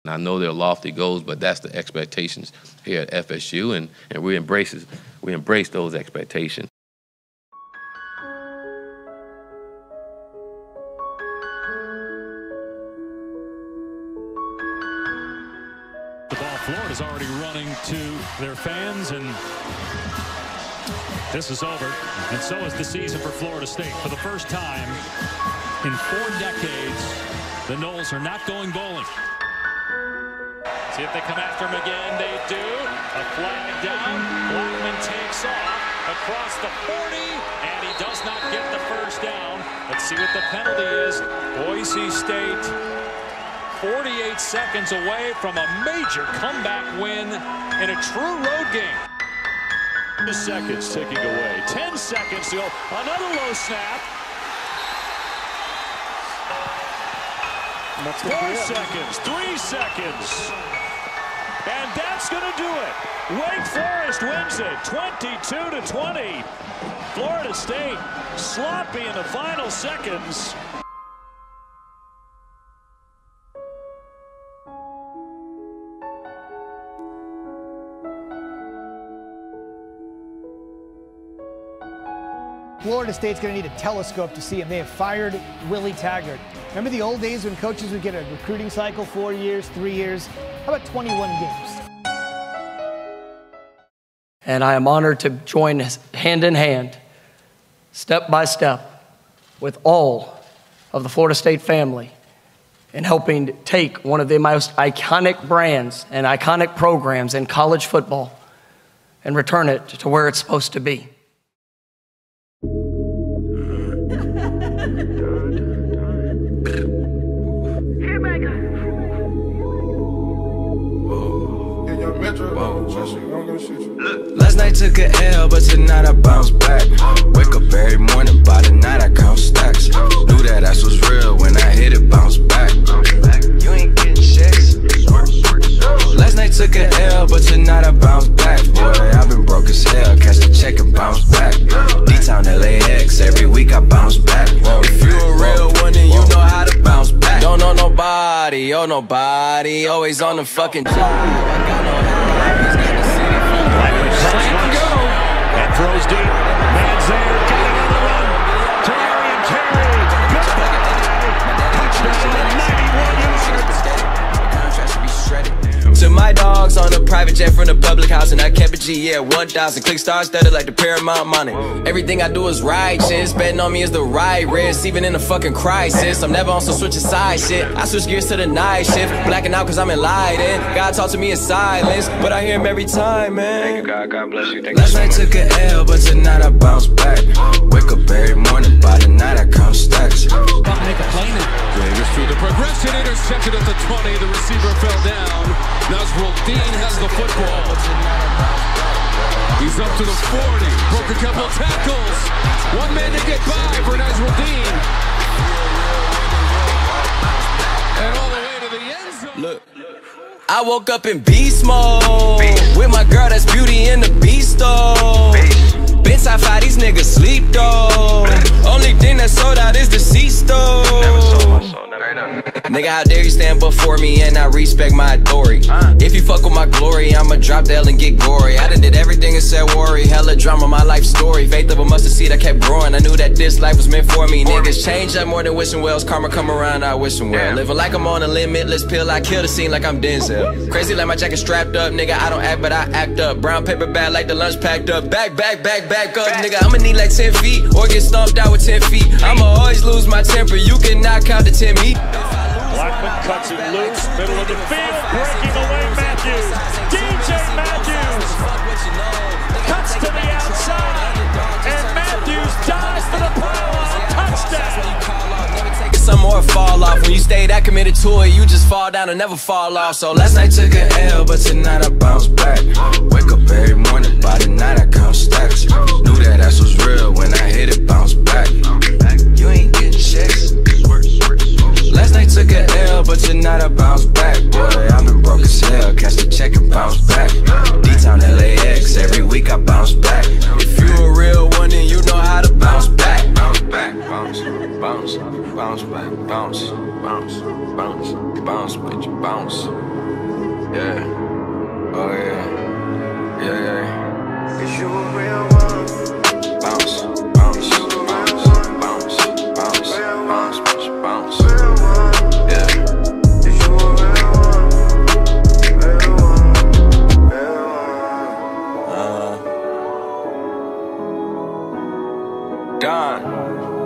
I know they're lofty goals, but that's the expectations here at FSU, and we embrace those expectations. The ball Florida's already running to their fans, and this is over. And so is the season for Florida State. For the first time in 4 decades, the Noles are not going bowling. See if they come after him again. They do. A flag down. Blackman takes off across the 40, and he does not get the first down. Let's see what the penalty is. Boise State 48 seconds away from a major comeback win in a true road game. 2 seconds ticking away. 10 seconds to go. Another low snap. 4 seconds. 3 seconds. And that's going to do it. Wake Forest wins it 22-20. Florida State sloppy in the final seconds. Florida State's going to need a telescope to see him. They have fired Willie Taggart. Remember the old days when coaches would get a recruiting cycle, 4 years, 3 years? How about 21 games? And I am honored to join hand in hand, step by step, with all of the Florida State family in helping take one of the most iconic brands and iconic programs in college football and return it to where it's supposed to be. Last night took a L, but tonight I bounce back. Wake up every morning, by the night I count stacks. Knew that ass was real when I hit it, bounce back. You ain't getting checks. Last night took a L, but tonight I bounce back. Boy, I've been broke as hell, catch the check and bounce back. D-Town LAX, every week I bounce back. If you a real one, then you know how to bounce back. Don't know nobody, oh nobody, always on the fucking job. I got no hobbies, got the city full. And throws deep. Man's there. Got it on the run. Terry and Terry. Touchdown. 91 yards. Contract should be shredded. To my dogs on a private jet from the public house, and I kept a G, yeah, 1,000. Click stars studded like the Paramount money. Everything I do is righteous. Betting on me is the right risk, even in a fucking crisis. I'm never on some switching side shit. I switch gears to the night shift, blacking out cause I'm enlightened. God talk to me in silence, but I hear him every time, man. Thank you, God. God bless you. Last night took a L, but tonight I bounce back. Wake up every morning, by the night I count stacks. Davis through the progression, intercepted at the 20. The receiver fell down. Nasruddin has the football. He's up to the 40. Broke a couple tackles. One man to get by for Nasruddin. And all the way to the end zone. Look, I woke up in beast mode. With my girl, that's Beauty and the Beast, though. Been top 5, these niggas sleep, though. Only thing that sold out is the C-store. Nigga, how dare you stand before me and I respect my authority. If you fuck with my glory, I'ma drop the L and get gory. I done did everything and said worry. Hella drama, my life story. Faith of a mustard seed, I kept growing. I knew that this life was meant for me. Niggas change up more than wishing wells. Karma come around, I wish them well. Living like I'm on a limitless pill. I kill the scene like I'm Denzel. Crazy like my jacket strapped up. Nigga, I don't act, but I act up. Brown paper bag like the lunch packed up. Back up. Nigga, I'ma need like 10 feet or get stomped out with 10 feet. I'ma always lose my temper. You cannot count to 10 me. Blackman cuts it loose, middle of the field, breaking away Matthews. DJ Matthews cuts to the outside, and Matthews dives for the pylon. Touchdown. Some more fall off. When you stay that committed to it, you just fall down and never fall off. So last night took a L, but tonight I bounce back. Wake up every morning, by the night I count stacks. Knew that ass was real when I hit it, bounce back. You ain't getting checks. Last night took a L, but tonight I bounce back. Boy, I've been broke as hell, catch the check and bounce back. D-Town LAX, every week I bounce back. If you a real one, then you know how to bounce back. Bounce back, bounce, bounce, bounce back, bounce, bounce, bounce, bounce, bitch, bounce. Yeah. Oh yeah. Yeah, yeah. Is you a real one? Bounce, bounce, bounce, bounce, bounce, bounce, bounce, bounce. Yeah. Is you a real one? Real one, real one. Gone.